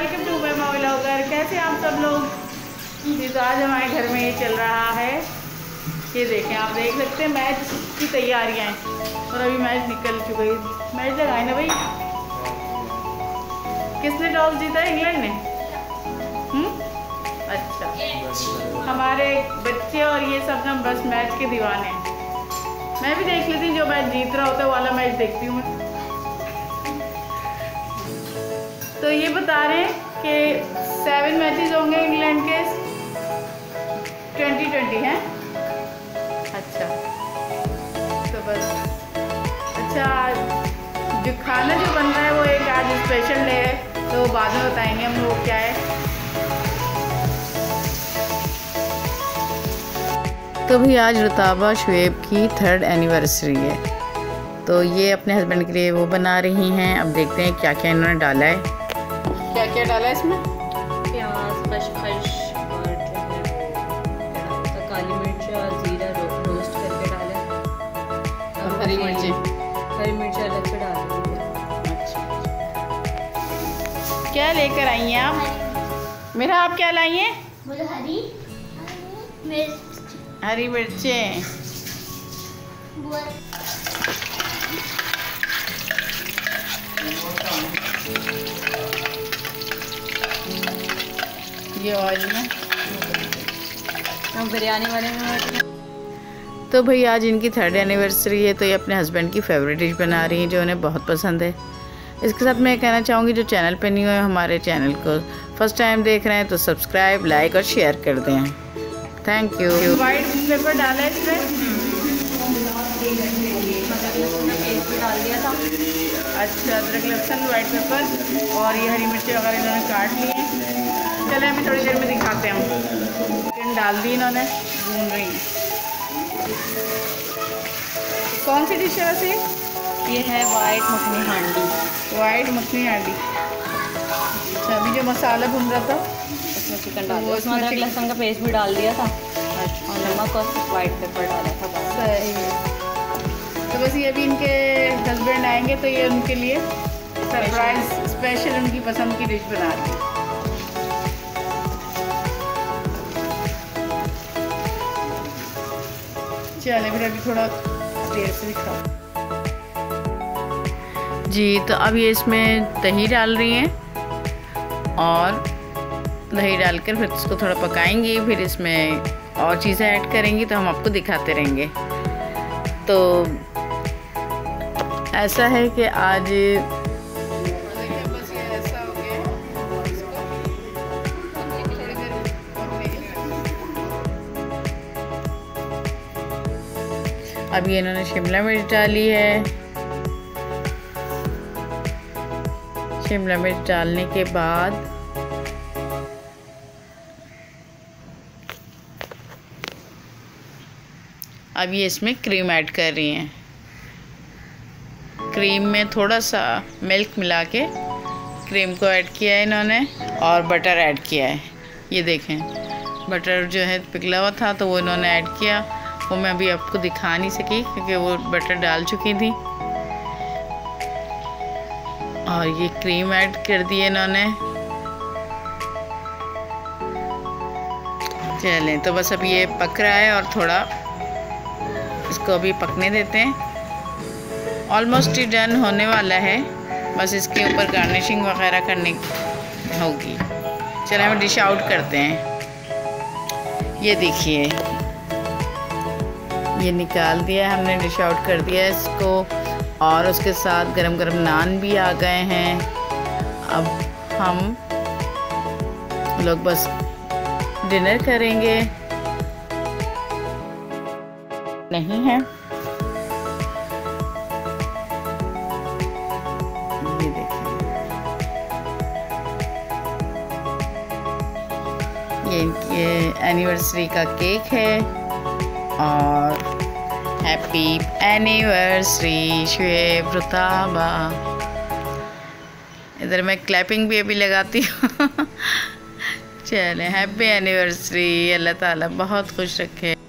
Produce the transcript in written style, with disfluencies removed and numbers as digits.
Welcome to my vlogger. कैसे आप सब लोग? तो आज हमारे घर में ये चल रहा है, ये देखें, आप देख सकते हैं मैच की तैयारियां हैं और अभी मैच निकल चुका है। मैच लगाए ना भाई, किसने टॉस जीता है? इंग्लैंड ने। अच्छा, हमारे बच्चे और ये सब ना बस मैच के दीवाने हैं। मैं भी देख लेती हूँ, जो मैच जीत रहा होता है वाला मैच देखती हूँ मैं। तो ये बता रहे हैं कि 7 मैचेस होंगे इंग्लैंड के 2020 हैं। अच्छा, तो बस अच्छा, जो खाना जो बन रहा है वो एक आज स्पेशल डे है, तो बाद में बताएंगे हम लोग क्या है। तो भी आज रुताबा शुएब की 3rd एनिवर्सरी है, तो ये अपने हस्बैंड के लिए वो बना रही हैं। अब देखते हैं क्या क्या इन्होंने डाला है। क्या क्या डाला है इसमें? प्याज, खसखस और जो है तो काली मिर्च और ज़ीरा रोस्ट करके डाला है। और हरी मिर्ची अलग से डाल दी है। अच्छा, क्या लेकर आई हैं आप? मेरा आप क्या लाई हैं? बोलो हरी मिर्च। हरी मिर्चें। ये ऑयल में हम बिरयानी वाले में। तो भाई आज इनकी 3rd एनिवर्सरी है, तो ये अपने हस्बैंड की फेवरेट डिश बना रही हैं जो उन्हें बहुत पसंद है। इसके साथ मैं कहना चाहूँगी, जो चैनल पे नहीं हुए हमारे चैनल को फर्स्ट टाइम देख रहे हैं तो सब्सक्राइब, लाइक और शेयर कर दें। Thank you. वाइट पेपर डाला है इसमें। डाल दिया था। अच्छा, अदरक लहसुन, वाइट पेपर और ये हरी मिर्ची वगैरह इन्होंने काट ली है। चले हमें थोड़ी देर में दिखाते हैं। चिकन डाल दी इन्होंने, भून रही हैं। कौन सी डिश है वैसे? ये है वाइट मखनी हांडी। वाइट मखनी हांडी। अच्छा, अभी जो मसाला भून रहा था उसमें चिकन डाल दिया, उसमें अदरक लहसुन का पेस्ट भी डाल दिया था और नमक और वाइट पेपर डाला था। सही है। तो बस ये अभी इनके हस्बैंड आएंगे तो ये उनके लिए सरप्राइज स्पेशल उनकी पसंद की डिश बना रही है। चले फिर अभी थोड़ा देर से दिखाओ जी। तो अब ये इसमें दही डाल रही हैं और दही डालकर फिर इसको थोड़ा पकाएंगी, फिर इसमें और चीज़ें ऐड करेंगी, तो हम आपको दिखाते रहेंगे। तो ऐसा है कि आज अभी इन्होंने शिमला मिर्च डाली है। शिमला मिर्च डालने के बाद अब ये इसमें क्रीम ऐड कर रही हैं। क्रीम में थोड़ा सा मिल्क मिला के क्रीम को ऐड किया है इन्होंने और बटर ऐड किया है। ये देखें, बटर जो है पिघला हुआ था तो वो इन्होंने ऐड किया। वो मैं अभी आपको दिखा नहीं सकी क्योंकि वो बटर डाल चुकी थी। और ये क्रीम ऐड कर दी इन्होंने। चलें, तो बस अब ये पक रहा है और थोड़ा इसको अभी पकने देते हैं। ऑलमोस्ट ही डन होने वाला है, बस इसके ऊपर गार्निशिंग वगैरह करनी होगी। चलिए हम डिश आउट करते हैं। ये देखिए, ये निकाल दिया हमने, डिश आउट कर दिया इसको और उसके साथ गरम गरम नान भी आ गए हैं। अब हम लोग बस डिनर करेंगे। नहीं है, ये देखिए, ये इनकी एनिवर्सरी का केक है और हैप्पी एनिवर्सरी शुएब रुताबा। इधर मैं क्लैपिंग भी अभी लगाती हूँ। चले, हैप्पी एनिवर्सरी। अल्लाह ताला बहुत खुश रखे।